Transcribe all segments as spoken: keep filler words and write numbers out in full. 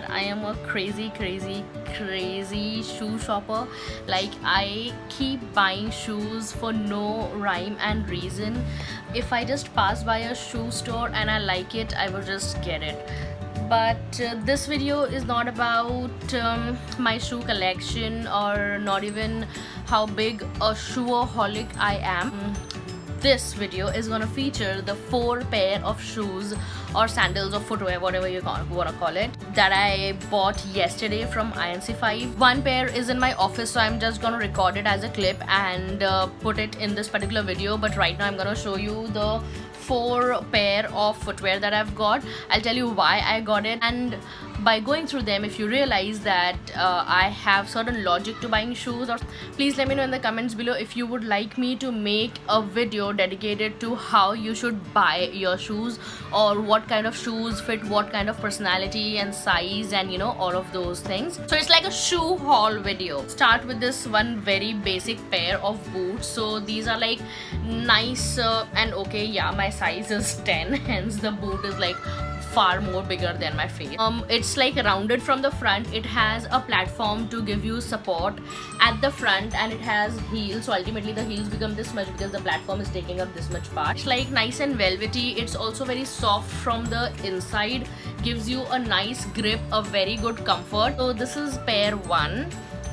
that I am a crazy crazy crazy shoe shopper. Like, I keep buying shoes for no rhyme and reason. If I just pass by a shoe store and I like it, I will just get it. But uh, this video is not about um, my shoe collection, or not even how big a shoeaholic I am. This video is gonna feature the four pair of shoes or sandals or footwear, whatever you wanna call it, that I bought yesterday from I N C five. One pair is in my office, so I'm just gonna record it as a clip and uh, put it in this particular video. But right now I'm gonna show you the four pair of footwear that I've got. I'll tell you why I got it, and by going through them, if you realize that uh, I have certain logic to buying shoes, or please let me know in the comments below if you would like me to make a video dedicated to how you should buy your shoes, or what kind of shoes fit what kind of personality and size, and you know, all of those things. So it's like a shoe haul video. Start with this one very basic pair of boots. So these are like nice uh, and okay, yeah, my size is ten, hence the boot is like far more bigger than my face. Um, it's like rounded from the front. It has a platform to give you support at the front, and it has heels. So ultimately the heels become this much because the platform is taking up this much part. It's like nice and velvety. It's also very soft from the inside. Gives you a nice grip, a very good comfort. So this is pair one.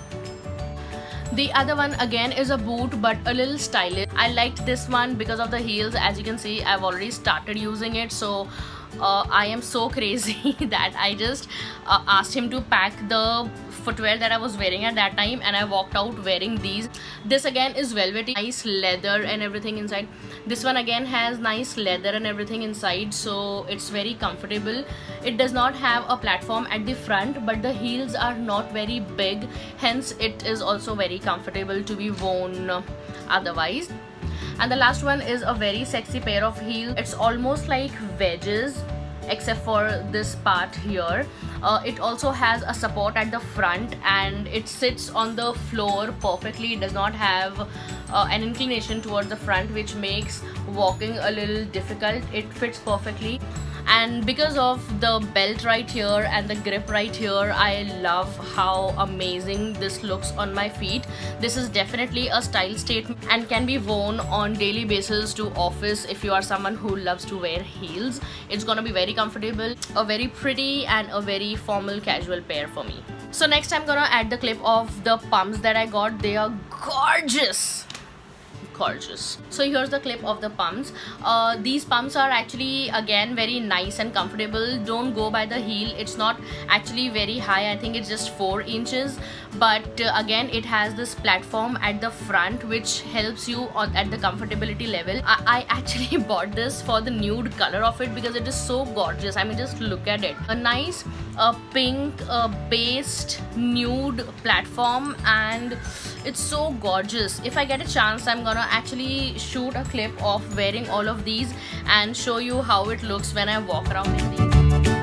The other one again is a boot, but a little stylish. I liked this one because of the heels. As you can see, I've already started using it. So uh, I am so crazy that I just uh, asked him to pack the footwear that I was wearing at that time, and I walked out wearing these. This again is velvety, nice leather and everything inside. This one again has nice leather and everything inside, so it's very comfortable. It does not have a platform at the front, but the heels are not very big, hence it is also very comfortable to be worn otherwise. And the last one is a very sexy pair of heels. It's almost like wedges, except for this part here. Uh, it also has a support at the front, and it sits on the floor perfectly. It does not have uh, an inclination towards the front, which makes walking a little difficult. It fits perfectly. And because of the belt right here and the grip right here, I love how amazing this looks on my feet. This is definitely a style statement and can be worn on daily basis to office if you are someone who loves to wear heels. It's gonna be very comfortable, a very pretty and a very formal casual pair for me. So next I'm gonna add the clip of the pumps that I got. They are gorgeous. Gorgeous. So here's the clip of the pumps. Uh, these pumps are actually again very nice and comfortable. Don't go by the heel. It's not actually very high. I think it's just four inches. But uh, again, it has this platform at the front which helps you on, at the comfortability level. I, I actually bought this for the nude color of it because it is so gorgeous. I mean, just look at it. A nice uh, pink uh, based nude platform, and it's so gorgeous. If I get a chance, I'm gonna actually shoot a clip of wearing all of these and show you how it looks when I walk around in these.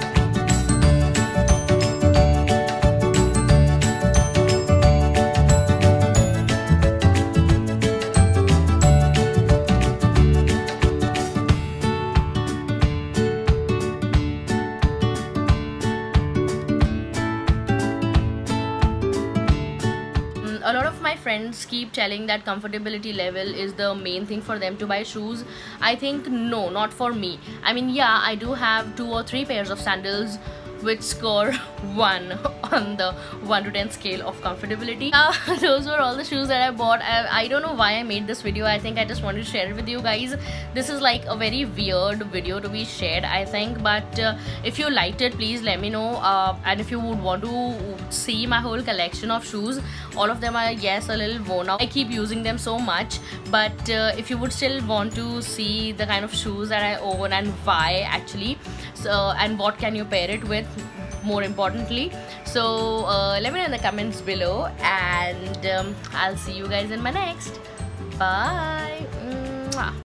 A lot of my friends keep telling that comfortability level is the main thing for them to buy shoes. I think no, not for me. I mean, yeah, I do have two or three pairs of sandals which score one on the one to ten scale of comfortability. Uh, those were all the shoes that I bought. I, I don't know why I made this video. I think I just wanted to share it with you guys. This is like a very weird video to be shared, I think, but uh, if you liked it, please let me know. Uh, and if you would want to see my whole collection of shoes, all of them are, yes, a little worn out. I keep using them so much, but uh, if you would still want to see the kind of shoes that I own and why actually, so and what can you pair it with, more importantly, so uh, let me know in the comments below, and um, I'll see you guys in my next. Bye. Mwah.